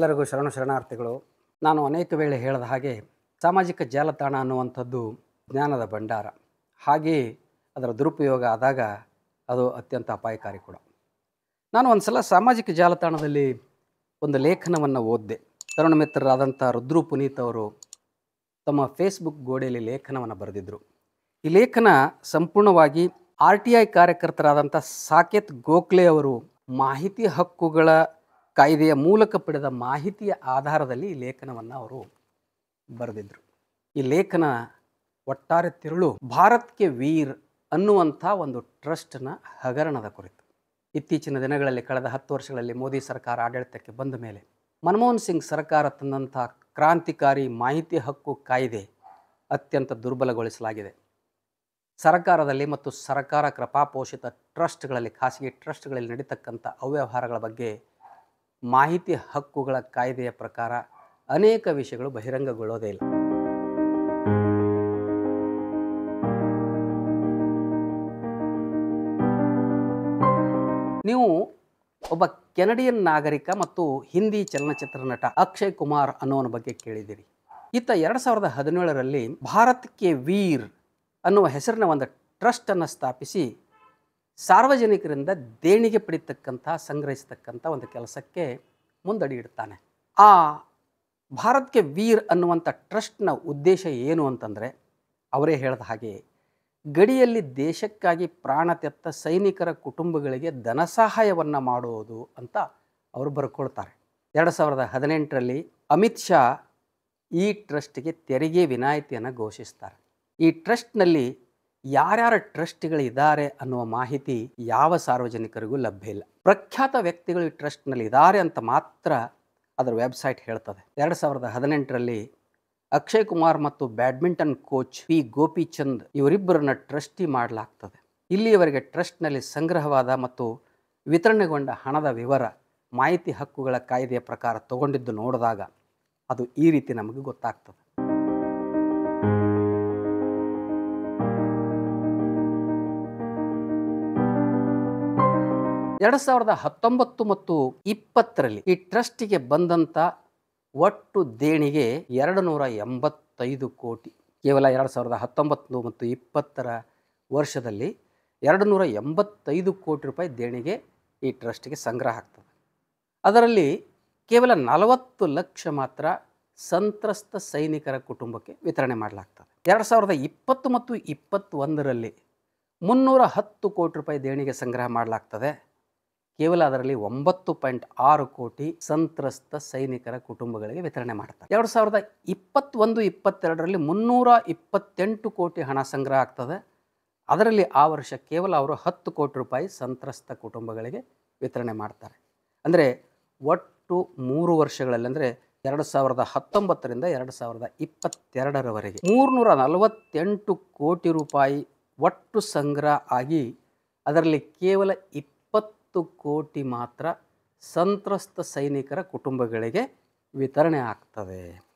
ಎಲ್ಲರಿಗೂ ಶರಣಾರ್ಥಿಗಳು. ನಾನು ಅನೇಕ ವೇಳೆ ಹೇಳಿದ ಹಾಗೆ ಸಾಮಾಜಿಕ ಜಾಲತಾಣ ಅನ್ನುವಂಥದ್ದು ಜ್ಞಾನದ ಭಂಡಾರ. ಹಾಗೆಯೇ ಅದರ ದುರುಪಯೋಗ ಆದಾಗ ಅದು ಅತ್ಯಂತ ಅಪಾಯಕಾರಿ ಕೂಡ. ನಾನು ಒಂದು ಸಲ ಸಾಮಾಜಿಕ ಜಾಲತಾಣದಲ್ಲಿ ಒಂದು ಲೇಖನವನ್ನು ಓದಿದೆ. ತರುಣ ಮಿತ್ರರಾದಂಥ ರುದ್ರು ಪುನೀತ್ ಅವರು ತಮ್ಮ ಫೇಸ್ಬುಕ್ ಗೋಡೆಯಲ್ಲಿ ಲೇಖನವನ್ನು ಬರೆದಿದ್ದರು. ಈ ಲೇಖನ ಸಂಪೂರ್ಣವಾಗಿ RTI ಕಾರ್ಯಕರ್ತರಾದಂಥ ಸಾಕೇತ್ ಗೋಖಲೆ ಅವರು ಮಾಹಿತಿ ಹಕ್ಕುಗಳ ಕಾಯ್ದೆಯ ಮೂಲಕ ಪಡೆದ ಮಾಹಿತಿಯ ಆಧಾರದಲ್ಲಿ ಈ ಲೇಖನವನ್ನು ಅವರು ಬರೆದಿದ್ದರು. ಈ ಲೇಖನ ಒಟ್ಟಾರೆ ತಿರುಳು ಭಾರತ್ಗೆ ವೀರ್ ಅನ್ನುವಂಥ ಒಂದು ಟ್ರಸ್ಟ್ನ ಹಗರಣದ ಕುರಿತು. ಇತ್ತೀಚಿನ ದಿನಗಳಲ್ಲಿ ಕಳೆದ 10 ವರ್ಷಗಳಲ್ಲಿ ಮೋದಿ ಸರ್ಕಾರ ಆಡಳಿತಕ್ಕೆ ಬಂದ ಮೇಲೆ ಮನಮೋಹನ್ ಸಿಂಗ್ ಸರ್ಕಾರ ತಂದಂಥ ಕ್ರಾಂತಿಕಾರಿ ಮಾಹಿತಿ ಹಕ್ಕು ಕಾಯ್ದೆ ಅತ್ಯಂತ ದುರ್ಬಲಗೊಳಿಸಲಾಗಿದೆ. ಸರ್ಕಾರದಲ್ಲಿ ಮತ್ತು ಸರ್ಕಾರ ಕೃಪಾಪೋಷಿತ ಟ್ರಸ್ಟ್ಗಳಲ್ಲಿ, ಖಾಸಗಿ ಟ್ರಸ್ಟ್ಗಳಲ್ಲಿ ನಡೀತಕ್ಕಂಥ ಅವ್ಯವಹಾರಗಳ ಬಗ್ಗೆ ಮಾಹಿತಿ ಹಕ್ಕುಗಳ ಕಾಯ್ದೆಯ ಪ್ರಕಾರ ಅನೇಕ ವಿಷಯಗಳು ಬಹಿರಂಗಗೊಳ್ಳೋದೇ ಇಲ್ಲ. ನೀವು ಒಬ್ಬ ಕೆನಡಿಯನ್ ನಾಗರಿಕ ಮತ್ತು ಹಿಂದಿ ಚಲನಚಿತ್ರ ನಟ ಅಕ್ಷಯ್ ಕುಮಾರ್ ಅನ್ನೋನ ಬಗ್ಗೆ ಕೇಳಿದ್ದೀರಿ. ಈತ 2017ರಲ್ಲಿ ಭಾರತ್ಗೆ ವೀರ್ ಅನ್ನುವ ಹೆಸರಿನ ಒಂದು ಟ್ರಸ್ಟನ್ನು ಸ್ಥಾಪಿಸಿ ಸಾರ್ವಜನಿಕರಿಂದ ದೇಣಿಗೆ ಪಡಿತಕ್ಕಂಥ, ಸಂಗ್ರಹಿಸ್ತಕ್ಕಂಥ ಒಂದು ಕೆಲಸಕ್ಕೆ ಮುಂದಡಿ ಇಡ್ತಾನೆ. ಆ ಭಾರತ್ಗೆ ವೀರ್ ಅನ್ನುವಂಥ ಟ್ರಸ್ಟ್ನ ಉದ್ದೇಶ ಏನು ಅಂತಂದರೆ, ಅವರೇ ಹೇಳಿದ ಹಾಗೆ ಗಡಿಯಲ್ಲಿ ದೇಶಕ್ಕಾಗಿ ಪ್ರಾಣ ತೆತ್ತ ಸೈನಿಕರ ಕುಟುಂಬಗಳಿಗೆ ಧನ ಸಹಾಯವನ್ನು ಮಾಡುವುದು ಅಂತ ಅವರು ಬರ್ಕೊಳ್ತಾರೆ. 2018ರಲ್ಲಿ ಅಮಿತ್ ಶಾ ಈ ಟ್ರಸ್ಟ್ಗೆ ತೆರಿಗೆ ವಿನಾಯಿತಿಯನ್ನು ಘೋಷಿಸ್ತಾರೆ. ಈ ಟ್ರಸ್ಟ್ನಲ್ಲಿ ಯಾರ್ಯಾರ ಟ್ರಸ್ಟ್ಗಳಿದ್ದಾರೆ ಅನ್ನುವ ಮಾಹಿತಿ ಯಾವ ಸಾರ್ವಜನಿಕರಿಗೂ ಲಭ್ಯ ಇಲ್ಲ. ಪ್ರಖ್ಯಾತ ವ್ಯಕ್ತಿಗಳು ಈ ಟ್ರಸ್ಟ್ನಲ್ಲಿ ಇದ್ದಾರೆ ಅಂತ ಮಾತ್ರ ಅದರ ವೆಬ್ಸೈಟ್ ಹೇಳ್ತದೆ. 2018ರಲ್ಲಿ ಅಕ್ಷಯ್ ಕುಮಾರ್ ಮತ್ತು ಬ್ಯಾಡ್ಮಿಂಟನ್ ಕೋಚ್ ಪಿ ಗೋಪಿಚಂದ್ ಇವರಿಬ್ಬರನ್ನ ಟ್ರಸ್ಟಿ ಮಾಡಲಾಗ್ತದೆ. ಇಲ್ಲಿಯವರೆಗೆ ಟ್ರಸ್ಟ್ನಲ್ಲಿ ಸಂಗ್ರಹವಾದ ಮತ್ತು ವಿತರಣೆಗೊಂಡ ಹಣದ ವಿವರ ಮಾಹಿತಿ ಹಕ್ಕುಗಳ ಕಾಯ್ದೆಯ ಪ್ರಕಾರ ತಗೊಂಡಿದ್ದು ನೋಡಿದಾಗ ಅದು ಈ ರೀತಿ ನಮಗೆ ಗೊತ್ತಾಗ್ತದೆ. ಎರಡು 2019 ಮತ್ತು 20ರಲ್ಲಿ ಈ ಟ್ರಸ್ಟಿಗೆ ಬಂದಂಥ ಒಟ್ಟು ದೇಣಿಗೆ 285 ಕೋಟಿ. ಕೇವಲ 2019 ಮತ್ತು 20ರ ವರ್ಷದಲ್ಲಿ 285 ಕೋಟಿ ರೂಪಾಯಿ ದೇಣಿಗೆ ಈ ಟ್ರಸ್ಟಿಗೆ ಸಂಗ್ರಹ ಆಗ್ತದೆ. ಅದರಲ್ಲಿ ಕೇವಲ 40 ಲಕ್ಷ ಮಾತ್ರ ಸಂತ್ರಸ್ತ ಸೈನಿಕರ ಕುಟುಂಬಕ್ಕೆ ವಿತರಣೆ ಮಾಡಲಾಗ್ತದೆ. 2020 ಮತ್ತು 21ರಲ್ಲಿ 310 ಕೋಟಿ ರೂಪಾಯಿ ದೇಣಿಗೆ ಸಂಗ್ರಹ ಮಾಡಲಾಗ್ತದೆ. ಕೇವಲ ಅದರಲ್ಲಿ 9.6 ಕೋಟಿ ಸಂತ್ರಸ್ತ ಸೈನಿಕರ ಕುಟುಂಬಗಳಿಗೆ ವಿತರಣೆ ಮಾಡ್ತಾರೆ. 2021-22ರಲ್ಲಿ 328 ಕೋಟಿ ಹಣ ಸಂಗ್ರಹ ಆಗ್ತದೆ. ಅದರಲ್ಲಿ ಆ ವರ್ಷ ಕೇವಲ ಅವರು 10 ಕೋಟಿ ರೂಪಾಯಿ ಸಂತ್ರಸ್ತ ಕುಟುಂಬಗಳಿಗೆ ವಿತರಣೆ ಮಾಡ್ತಾರೆ. ಅಂದರೆ ಒಟ್ಟು 3 ವರ್ಷಗಳಲ್ಲಿ, ಅಂದರೆ 2019ರಿಂದ 2022ರವರೆಗೆ 348 ಕೋಟಿ ರೂಪಾಯಿ ಒಟ್ಟು ಸಂಗ್ರಹ ಆಗಿ ಅದರಲ್ಲಿ ಕೇವಲ 20 ಕೋಟಿ ಮಾತ್ರ ಸಂತ್ರಸ್ತ ಸೈನಿಕರ ಕುಟುಂಬಗಳಿಗೆ ವಿತರಣೆ ಆಗ್ತದೆ.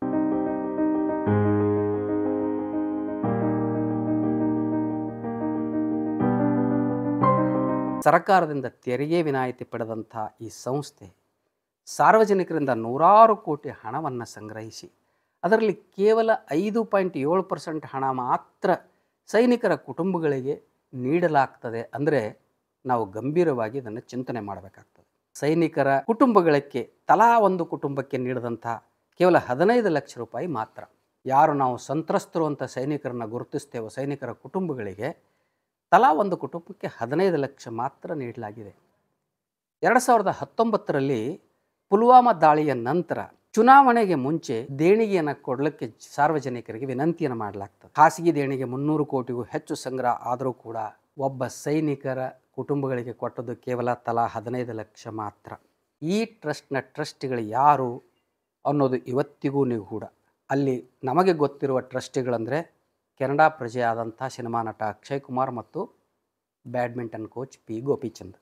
ಸರ್ಕಾರದಿಂದ ತೆರಿಗೆ ವಿನಾಯಿತಿ ಪಡೆದಂಥ ಈ ಸಂಸ್ಥೆ ಸಾರ್ವಜನಿಕರಿಂದ 100 ಕೋಟಿ ಹಣವನ್ನು ಸಂಗ್ರಹಿಸಿ ಅದರಲ್ಲಿ ಕೇವಲ 5.7% ಹಣ ಮಾತ್ರ ಸೈನಿಕರ ಕುಟುಂಬಗಳಿಗೆ ನೀಡಲಾಗ್ತದೆ. ಅಂದರೆ ನಾವು ಗಂಭೀರವಾಗಿ ಇದನ್ನು ಚಿಂತನೆ ಮಾಡಬೇಕಾಗ್ತದೆ. ಸೈನಿಕರ ಕುಟುಂಬಗಳಿಗೆ ತಲಾ ಒಂದು ಕುಟುಂಬಕ್ಕೆ ನೀಡಿದಂಥ ಕೇವಲ 15 ಲಕ್ಷ ರೂಪಾಯಿ ಮಾತ್ರ. ಯಾರು ನಾವು ಸಂತ್ರಸ್ತರು ಅಂತ ಸೈನಿಕರನ್ನು ಗುರುತಿಸ್ತೇವೋ ಸೈನಿಕರ ಕುಟುಂಬಗಳಿಗೆ ತಲಾ ಒಂದು ಕುಟುಂಬಕ್ಕೆ 15 ಲಕ್ಷ ಮಾತ್ರ ನೀಡಲಾಗಿದೆ. 2019ರಲ್ಲಿ ಪುಲ್ವಾಮಾ ದಾಳಿಯ ನಂತರ ಚುನಾವಣೆಗೆ ಮುಂಚೆ ದೇಣಿಗೆಯನ್ನು ಕೊಡಲಿಕ್ಕೆ ಸಾರ್ವಜನಿಕರಿಗೆ ವಿನಂತಿಯನ್ನು ಮಾಡಲಾಗ್ತದೆ. ಖಾಸಗಿ ದೇಣಿಗೆ 300 ಕೋಟಿಗೂ ಹೆಚ್ಚು ಸಂಗ್ರಹ ಆದರೂ ಕೂಡ ಒಬ್ಬ ಸೈನಿಕರ ಕುಟುಂಬಗಳಿಗೆ ಕೊಟ್ಟದ್ದು ಕೇವಲ ತಲಾ 15 ಲಕ್ಷ ಮಾತ್ರ. ಈ ಟ್ರಸ್ಟ್ನ ಟ್ರಸ್ಟಿಗಳು ಯಾರು ಅನ್ನೋದು ಇವತ್ತಿಗೂ ನಿಗೂಢ. ಅಲ್ಲಿ ನಮಗೆ ಗೊತ್ತಿರುವ ಟ್ರಸ್ಟಿಗಳಂದರೆ ಕೆನಡಾ ಪ್ರಜೆಯಾದಂಥ ಸಿನಿಮಾ ನಟ ಅಕ್ಷಯ್ ಕುಮಾರ್ ಮತ್ತು ಬ್ಯಾಡ್ಮಿಂಟನ್ ಕೋಚ್ ಪಿ ಗೋಪಿಚಂದ್.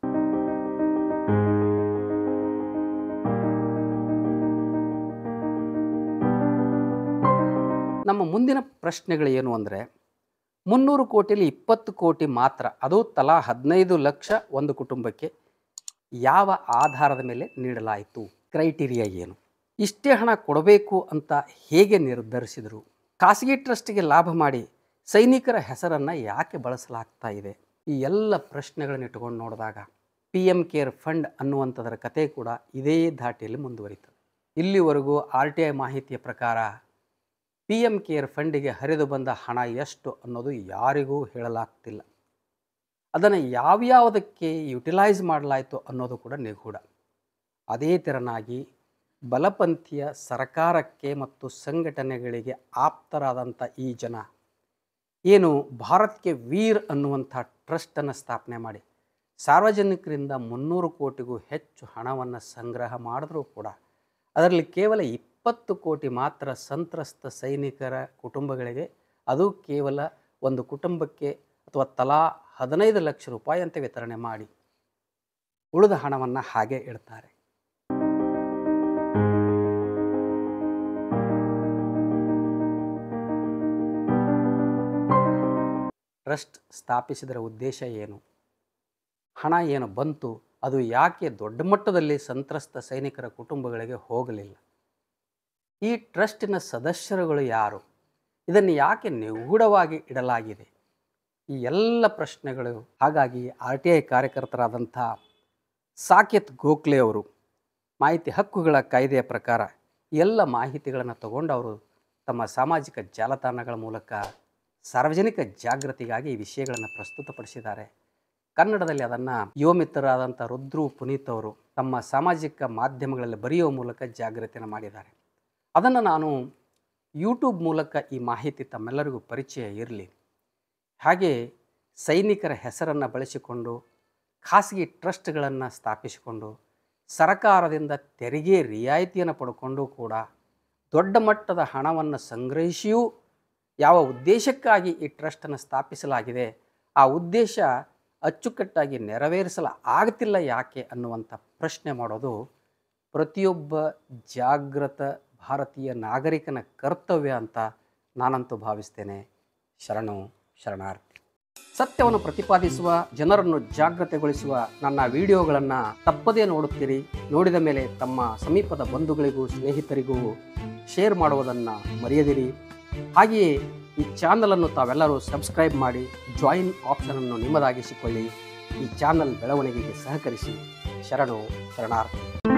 ನಮ್ಮ ಮುಂದಿನ ಪ್ರಶ್ನೆಗಳು ಏನು ಅಂದರೆ, 300 ಕೋಟಿಯಲ್ಲಿ 20 ಕೋಟಿ ಮಾತ್ರ, ಅದು ತಲಾ 15 ಲಕ್ಷ ಒಂದು ಕುಟುಂಬಕ್ಕೆ ಯಾವ ಆಧಾರದ ಮೇಲೆ ನೀಡಲಾಯಿತು? ಕ್ರೈಟೀರಿಯಾ ಏನು? ಇಷ್ಟೇ ಹಣ ಕೊಡಬೇಕು ಅಂತ ಹೇಗೆ ನಿರ್ಧರಿಸಿದರು? ಖಾಸಗಿ ಟ್ರಸ್ಟ್ಗೆ ಲಾಭ ಮಾಡಿ ಸೈನಿಕರ ಹೆಸರನ್ನು ಯಾಕೆ ಬಳಸಲಾಗ್ತಾ ಇದೆ? ಈ ಎಲ್ಲ ಪ್ರಶ್ನೆಗಳನ್ನು ಇಟ್ಟುಕೊಂಡು ನೋಡಿದಾಗ PM ಕೇರ್ ಫಂಡ್ ಅನ್ನುವಂಥದ್ರ ಕತೆ ಕೂಡ ಇದೇ ಧಾಟಿಯಲ್ಲಿ ಮುಂದುವರಿತದೆ. ಇಲ್ಲಿವರೆಗೂ RTI ಮಾಹಿತಿಯ ಪ್ರಕಾರ PM ಕೇರ್ ಫಂಡಿಗೆ ಹರಿದು ಬಂದ ಹಣ ಎಷ್ಟು ಅನ್ನೋದು ಯಾರಿಗೂ ಹೇಳಲಾಗ್ತಿಲ್ಲ. ಅದನ್ನು ಯಾವ್ಯಾವುದಕ್ಕೆ ಯುಟಿಲೈಸ್ ಮಾಡಲಾಯಿತು ಅನ್ನೋದು ಕೂಡ ನಿಗೂಢ. ಅದೇ ತೆರನಾಗಿ ಬಲಪಂಥೀಯ ಸರ್ಕಾರಕ್ಕೆ ಮತ್ತು ಸಂಘಟನೆಗಳಿಗೆ ಆಪ್ತರಾದಂಥ ಈ ಜನ ಏನು ಭಾರತ್ಗೆ ವೀರ್ ಅನ್ನುವಂಥ ಟ್ರಸ್ಟನ್ನು ಸ್ಥಾಪನೆ ಮಾಡಿ ಸಾರ್ವಜನಿಕರಿಂದ 300 ಕೋಟಿಗೂ ಹೆಚ್ಚು ಹಣವನ್ನು ಸಂಗ್ರಹ ಮಾಡಿದ್ರೂ ಕೂಡ ಅದರಲ್ಲಿ ಕೇವಲ 20 ಕೋಟಿ ಮಾತ್ರ ಸಂತ್ರಸ್ತ ಸೈನಿಕರ ಕುಟುಂಬಗಳಿಗೆ, ಅದು ಕೇವಲ ಒಂದು ಕುಟುಂಬಕ್ಕೆ ಅಥವಾ ತಲಾ 15 ಲಕ್ಷ ರೂಪಾಯಿ ಅಂತ ವಿತರಣೆ ಮಾಡಿ ಉಳಿದ ಹಣವನ್ನು ಹಾಗೆ ಇಡ್ತಾರೆ. ಟ್ರಸ್ಟ್ ಸ್ಥಾಪಿಸಿದರ ಉದ್ದೇಶ ಏನು? ಹಣ ಏನು ಬಂತು? ಅದು ಯಾಕೆ ದೊಡ್ಡ ಮಟ್ಟದಲ್ಲಿ ಸಂತ್ರಸ್ತ ಸೈನಿಕರ ಕುಟುಂಬಗಳಿಗೆ ಹೋಗಲಿಲ್ಲ? ಈ ಟ್ರಸ್ಟಿನ ಸದಸ್ಯರುಗಳು ಯಾರು? ಇದನ್ನು ಯಾಕೆ ನಿಗೂಢವಾಗಿ ಇಡಲಾಗಿದೆ? ಈ ಎಲ್ಲ ಪ್ರಶ್ನೆಗಳು. ಹಾಗಾಗಿ RTI ಕಾರ್ಯಕರ್ತರಾದಂಥ ಸಾಕೇತ್ ಗೋಖಲೆ ಅವರು ಮಾಹಿತಿ ಹಕ್ಕುಗಳ ಕಾಯ್ದೆಯ ಪ್ರಕಾರ ಎಲ್ಲ ಮಾಹಿತಿಗಳನ್ನು ತಗೊಂಡು ಅವರು ತಮ್ಮ ಸಾಮಾಜಿಕ ಜಾಲತಾಣಗಳ ಮೂಲಕ ಸಾರ್ವಜನಿಕ ಜಾಗೃತಿಗಾಗಿ ಈ ವಿಷಯಗಳನ್ನು ಪ್ರಸ್ತುತಪಡಿಸಿದ್ದಾರೆ. ಕನ್ನಡದಲ್ಲಿ ಅದನ್ನು ಯುವ ಮಿತ್ರರಾದಂಥ ರುದ್ರು ಪುನೀತ್ ಅವರು ತಮ್ಮ ಸಾಮಾಜಿಕ ಮಾಧ್ಯಮಗಳಲ್ಲಿ ಬರೆಯುವ ಮೂಲಕ ಜಾಗೃತಿಯನ್ನು ಮಾಡಿದ್ದಾರೆ. ಅದನ್ನು ನಾನು ಯೂಟ್ಯೂಬ್ ಮೂಲಕ ಈ ಮಾಹಿತಿ ತಮ್ಮೆಲ್ಲರಿಗೂ ಪರಿಚಯ ಇರಲಿ. ಹಾಗೆ ಸೈನಿಕರ ಹೆಸರನ್ನು ಬಳಸಿಕೊಂಡು ಖಾಸಗಿ ಟ್ರಸ್ಟ್ಗಳನ್ನು ಸ್ಥಾಪಿಸಿಕೊಂಡು ಸರಕಾರದಿಂದ ತೆರಿಗೆ ರಿಯಾಯಿತಿಯನ್ನು ಪಡ್ಕೊಂಡು ಕೂಡ ದೊಡ್ಡ ಮಟ್ಟದ ಹಣವನ್ನು ಸಂಗ್ರಹಿಸಿಯೂ ಯಾವ ಉದ್ದೇಶಕ್ಕಾಗಿ ಈ ಟ್ರಸ್ಟನ್ನು ಸ್ಥಾಪಿಸಲಾಗಿದೆ ಆ ಉದ್ದೇಶ ಅಚ್ಚುಕಟ್ಟಾಗಿ ನೆರವೇರಿಸಲಾಗುತ್ತಿಲ್ಲ ಯಾಕೆ ಅನ್ನುವಂಥ ಪ್ರಶ್ನೆ ಮಾಡೋದು ಪ್ರತಿಯೊಬ್ಬ ಜಾಗೃತ ಭಾರತೀಯ ನಾಗರಿಕನ ಕರ್ತವ್ಯ ಅಂತ ನಾನಂತೂ ಭಾವಿಸ್ತೇನೆ. ಶರಣು ಶರಣಾರ್ಥಿ. ಸತ್ಯವನ್ನು ಪ್ರತಿಪಾದಿಸುವ, ಜನರನ್ನು ಜಾಗೃತೆಗೊಳಿಸುವ ನನ್ನ ವಿಡಿಯೋಗಳನ್ನು ತಪ್ಪದೇ ನೋಡುತ್ತೀರಿ. ನೋಡಿದ ಮೇಲೆ ತಮ್ಮ ಸಮೀಪದ ಬಂಧುಗಳಿಗೂ ಸ್ನೇಹಿತರಿಗೂ ಶೇರ್ ಮಾಡುವುದನ್ನು ಮರೆಯದಿರಿ. ಹಾಗೆಯೇ ಈ ಚಾನಲನ್ನು ತಾವೆಲ್ಲರೂ ಸಬ್ಸ್ಕ್ರೈಬ್ ಮಾಡಿ ಜಾಯಿನ್ ಆಪ್ಷನನ್ನು ನಿಮ್ಮದಾಗಿಸಿಕೊಳ್ಳಿ. ಈ ಚಾನಲ್ ಬೆಳವಣಿಗೆಗೆ ಸಹಕರಿಸಿ. ಶರಣು ಶರಣಾರ್ಥಿ.